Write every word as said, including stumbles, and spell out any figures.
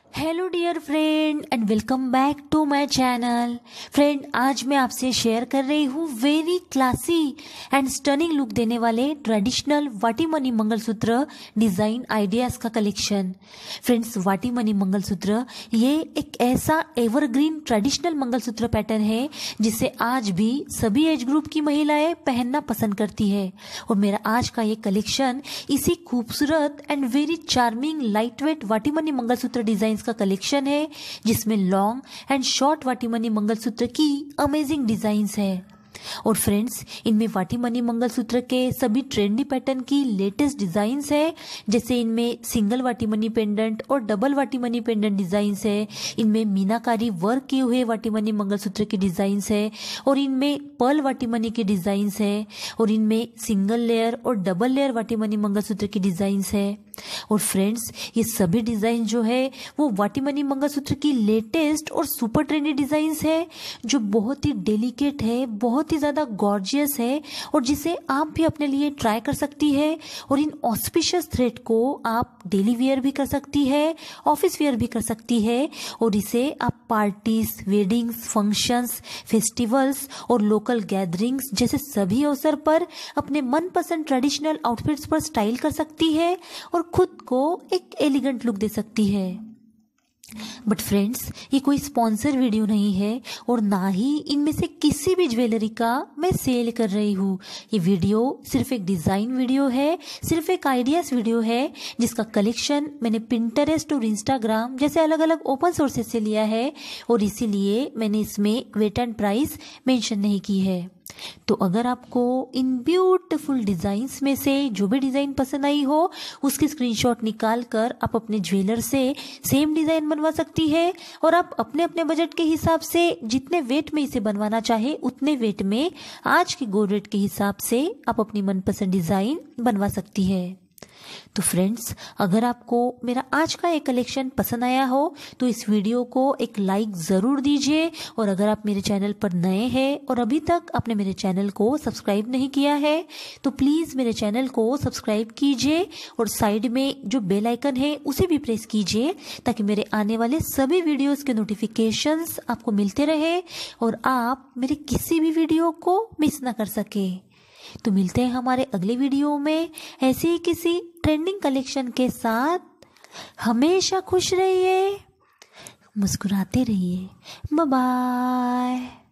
Hello dear friend and welcome back to my channel. Friend, आज मैं आपसे share कर रही हूँ very classy and stunning look देने वाले traditional vatimani mangalsutra design ideas का कलेक्शन। फ्रेंड्स, वाटीमनी मंगलसूत्र ये एक ऐसा एवरग्रीन ट्रेडिशनल मंगलसूत्र पैटर्न है जिसे आज भी सभी एज ग्रुप की महिलाएं पहनना पसंद करती है। और मेरा आज का ये कलेक्शन इसी खूबसूरत and very charming light weight vatimani mangalsutra design का कलेक्शन है जिसमें long and short vatimani mangalsutra की अमेजिंग डिजाइन्स है। और फ्रेंड्स, इनमें वाटीमनी मंगलसूत्र के सभी ट्रेंडी पैटर्न की लेटेस्ट डिजाइन्स है, जैसे इनमें सिंगल वाटीमनी पेंडेंट और डबल वाटीमनी पेंडेंट डिजाइन्स है। इनमें मीनाकारी वर्क किए हुए वाटीमनी मंगलसूत्र की डिजाइन्स है और इनमें पर्ल वाटीमनी की डिजाइन्स है और इनमें सिंगल लेयर और डबल लेयर वाटीमनी मंगलसूत्र की डिजाइन्स है। और फ्रेंड्स, ये सभी डिजाइन जो है वो वाटीमनी मंगलसूत्र की लेटेस्ट और सुपर ट्रेंडी डिजाइन्स है जो बहुत ही डेलिकेट है, बहुत ही ज्यादा गॉर्जियस है और जिसे आप भी अपने लिए ट्राई कर सकती है। और इन ऑस्पिशियस थ्रेड को आप डेली वेयर भी कर सकती है, ऑफिस वेयर भी कर सकती है और इसे आप पार्टीज, वेडिंग्स, फंक्शंस, फेस्टिवल्स और लोकल गैदरिंग्स जैसे सभी अवसर पर अपने मनपसंद ट्रेडिशनल आउटफिट्स पर स्टाइल कर सकती है और खुद को एक एलिगेंट लुक दे सकती है। बट फ्रेंड्स, ये कोई स्पॉन्सर वीडियो नहीं है और ना ही इनमें से किसी भी ज्वेलरी का मैं सेल कर रही हूँ। ये वीडियो सिर्फ एक डिज़ाइन वीडियो है, सिर्फ एक आइडियाज वीडियो है जिसका कलेक्शन मैंने पिंटरेस्ट और इंस्टाग्राम जैसे अलग अलग ओपन सोर्सेज से लिया है और इसीलिए मैंने इसमें वेट एंड प्राइस मेंशन नहीं की है। तो अगर आपको इन ब्यूटीफुल डिजाइन्स में से जो भी डिजाइन पसंद आई हो उसकी स्क्रीनशॉट निकाल कर आप अपने ज्वेलर से सेम डिजाइन बनवा सकती है और आप अपने अपने बजट के हिसाब से जितने वेट में इसे बनवाना चाहे उतने वेट में आज की गोल्ड रेट के हिसाब से आप अपनी मनपसंद डिजाइन बनवा सकती है। तो फ्रेंड्स, अगर आपको मेरा आज का ये कलेक्शन पसंद आया हो तो इस वीडियो को एक लाइक ज़रूर दीजिए और अगर आप मेरे चैनल पर नए हैं और अभी तक आपने मेरे चैनल को सब्सक्राइब नहीं किया है तो प्लीज़ मेरे चैनल को सब्सक्राइब कीजिए और साइड में जो बेल आइकन है उसे भी प्रेस कीजिए ताकि मेरे आने वाले सभी वीडियोज़ के नोटिफिकेशंस आपको मिलते रहे और आप मेरे किसी भी वीडियो को मिस ना कर सके। तो मिलते हैं हमारे अगले वीडियो में ऐसे ही किसी ट्रेंडिंग कलेक्शन के साथ। हमेशा खुश रहिए, मुस्कुराते रहिए। Bye bye.